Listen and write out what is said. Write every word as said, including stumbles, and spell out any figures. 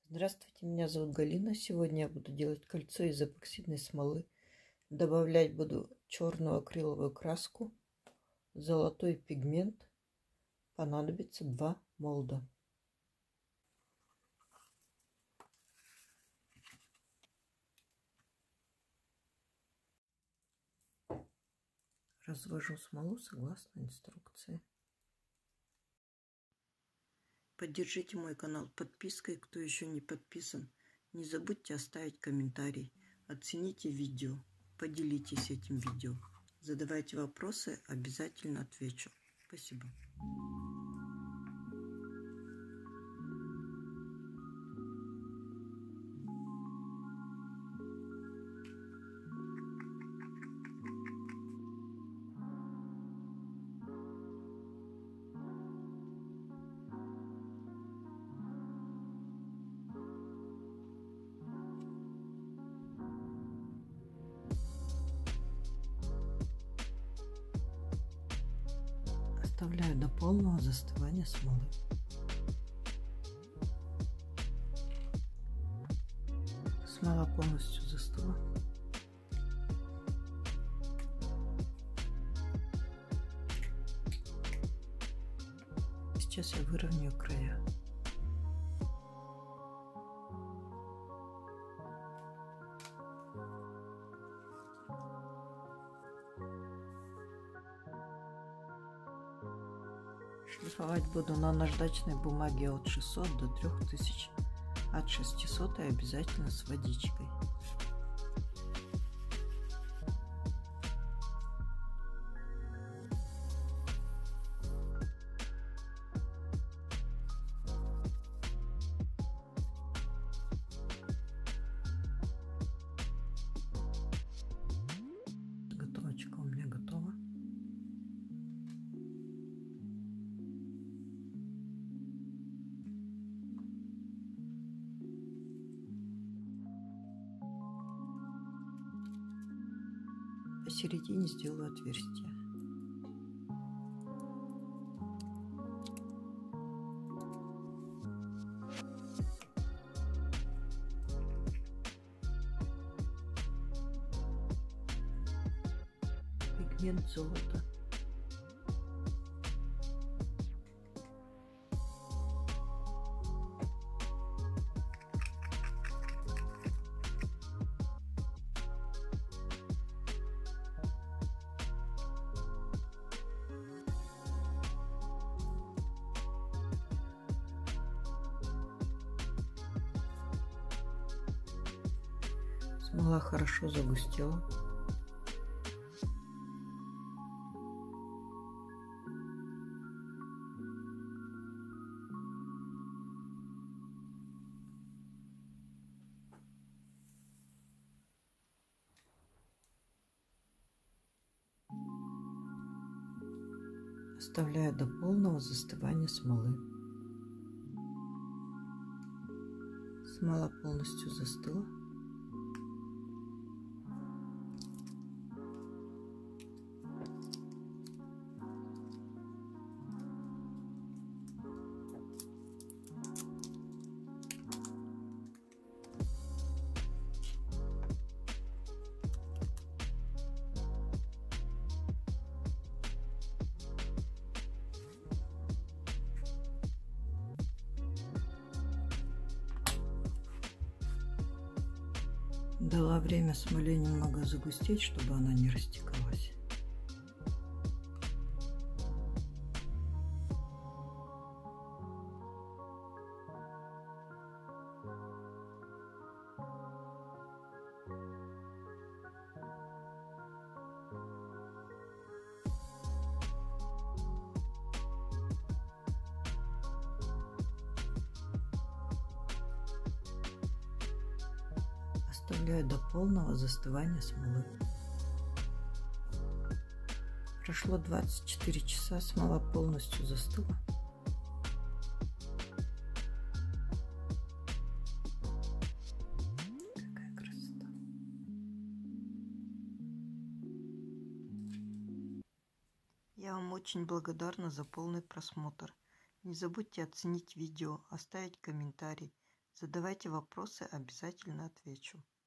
Здравствуйте, меня зовут Галина. Сегодня я буду делать кольцо из эпоксидной смолы. Добавлять буду черную акриловую краску, золотой пигмент. Понадобится два молда. Развожу смолу согласно инструкции. Поддержите мой канал подпиской, кто еще не подписан. Не забудьте оставить комментарий. Оцените видео. Поделитесь этим видео. Задавайте вопросы, обязательно отвечу. Спасибо. Оставляю до полного застывания смолы. Смола полностью застыла. Сейчас я выровняю края. Шлифовать буду на наждачной бумаге от шестисот до трёх тысяч, от шестисот и обязательно с водичкой. Готовочка у меня готова. Посередине сделаю отверстие. Пигмент золота. Смола хорошо загустела. Оставляю до полного застывания смолы. Смола полностью застыла. Дала время смоле немного загустеть, чтобы она не растекалась. Оставляю до полного застывания смолы. Прошло двадцать четыре часа, смола полностью застыла. Какая красота! Я вам очень благодарна за полный просмотр. Не забудьте оценить видео, оставить комментарий. Задавайте вопросы, обязательно отвечу.